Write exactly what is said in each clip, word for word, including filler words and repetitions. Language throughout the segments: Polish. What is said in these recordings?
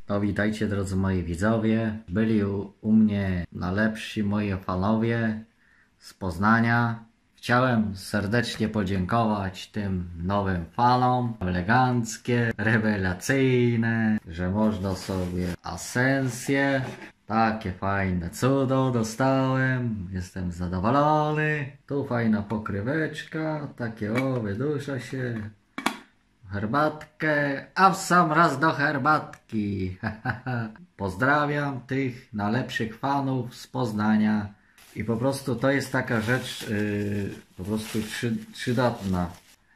No witajcie drodzy moi widzowie. Byli u, u mnie najlepsi moi fanowie z Poznania. Chciałem serdecznie podziękować tym nowym fanom. Eleganckie, rewelacyjne, że można sobie asensję. Takie fajne cudo dostałem. Jestem zadowolony. Tu fajna pokryweczka. Takie o, wydusza się. Herbatkę, a w sam raz do herbatki. Pozdrawiam tych najlepszych fanów z Poznania. I po prostu to jest taka rzecz yy, po prostu przy, przydatna.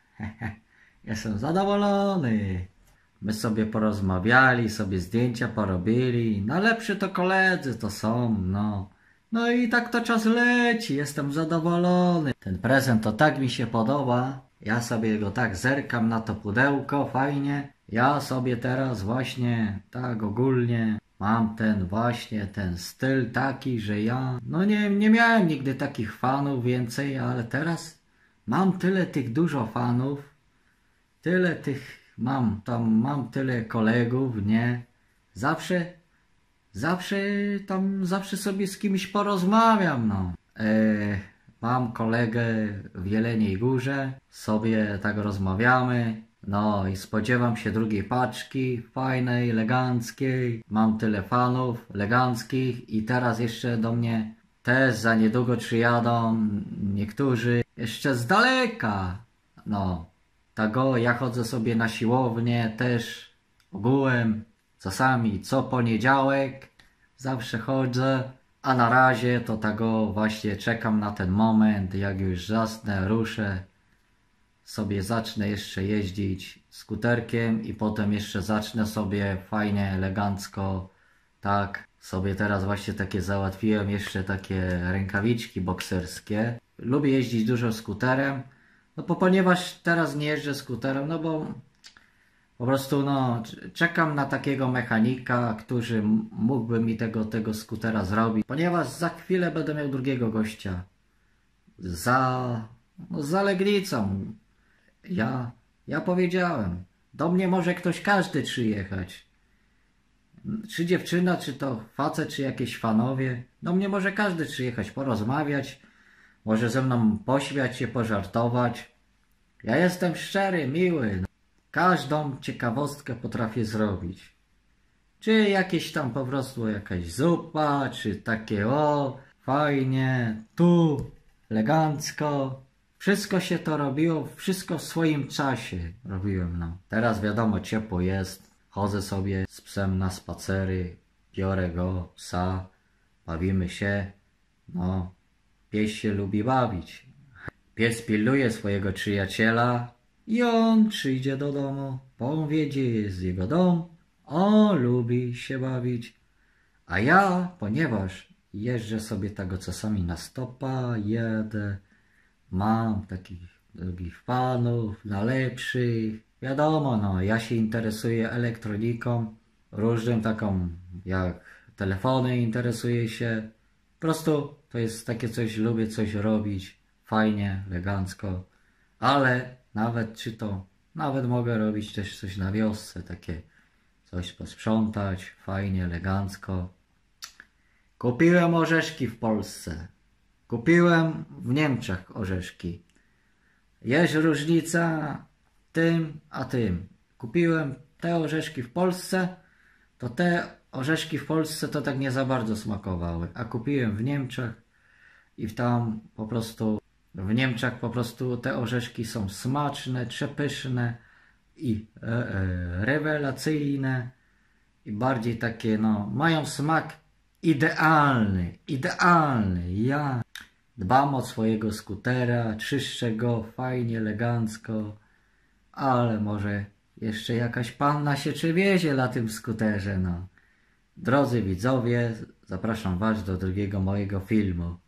Jestem zadowolony. My sobie porozmawiali, sobie zdjęcia porobili. Najlepsi to koledzy to są, no. No i tak to czas leci. Jestem zadowolony. Ten prezent to tak mi się podoba. Ja sobie go tak zerkam na to pudełko, fajnie. Ja sobie teraz właśnie tak ogólnie mam ten właśnie ten styl taki, że ja no nie, nie miałem nigdy takich fanów więcej, ale teraz mam tyle tych dużo fanów, tyle tych mam, tam mam tyle kolegów, nie? Zawsze, zawsze tam, zawsze sobie z kimś porozmawiam, no. Eee, Mam kolegę w Jeleniej Górze, sobie tak rozmawiamy, no i spodziewam się drugiej paczki, fajnej, eleganckiej. Mam tyle fanów eleganckich i teraz jeszcze do mnie też za niedługo przyjadą niektórzy jeszcze z daleka. No, tego ja chodzę sobie na siłownię też ogółem, czasami co poniedziałek, zawsze chodzę. A na razie to tego właśnie czekam na ten moment, jak już zasnę, ruszę, sobie zacznę jeszcze jeździć skuterkiem i potem jeszcze zacznę sobie fajnie, elegancko, tak, sobie teraz właśnie takie załatwiłem, jeszcze takie rękawiczki bokserskie. Lubię jeździć dużo skuterem, no bo ponieważ teraz nie jeżdżę skuterem, no bo po prostu no, czekam na takiego mechanika, który mógłby mi tego, tego skutera zrobić. Ponieważ za chwilę będę miał drugiego gościa. Za, no, za Legnicą. Ja, ja powiedziałem. Do mnie może ktoś każdy przyjechać. Czy dziewczyna, czy to facet, czy jakieś fanowie. Do mnie może każdy przyjechać, porozmawiać. Może ze mną pośmiać się, pożartować. Ja jestem szczery, miły. Każdą ciekawostkę potrafię zrobić. Czy jakieś tam po prostu jakaś zupa, czy takie o, fajnie, tu, elegancko. Wszystko się to robiło, wszystko w swoim czasie robiłem, no. Teraz wiadomo, ciepło jest, chodzę sobie z psem na spacery, biorę go, psa, bawimy się, no. Pies się lubi bawić. Pies pilnuje swojego przyjaciela, i on przyjdzie do domu, bo on wie, gdzie jest jego dom, on lubi się bawić. A ja, ponieważ jeżdżę sobie tego czasami na stopa, jedę, mam takich drugich fanów, najlepszych. Wiadomo, no, ja się interesuję elektroniką, różnym taką, jak telefony interesuję się. Po prostu to jest takie coś, lubię coś robić, fajnie, elegancko, ale nawet czy to, nawet mogę robić też coś na wiosce, takie coś posprzątać, fajnie, elegancko. Kupiłem orzeszki w Polsce. Kupiłem w Niemczech orzeszki. Jest różnica tym a tym. Kupiłem te orzeszki w Polsce, to te orzeszki w Polsce to tak nie za bardzo smakowały. A kupiłem w Niemczech i tam po prostu w Niemczech po prostu te orzeszki są smaczne, przepyszne i e, e, rewelacyjne i bardziej takie, no, mają smak idealny, idealny. Ja dbam o swojego skutera, czyszczę go fajnie, elegancko, ale może jeszcze jakaś panna się przewiezie na tym skuterze, no. Drodzy widzowie, zapraszam was do drugiego mojego filmu.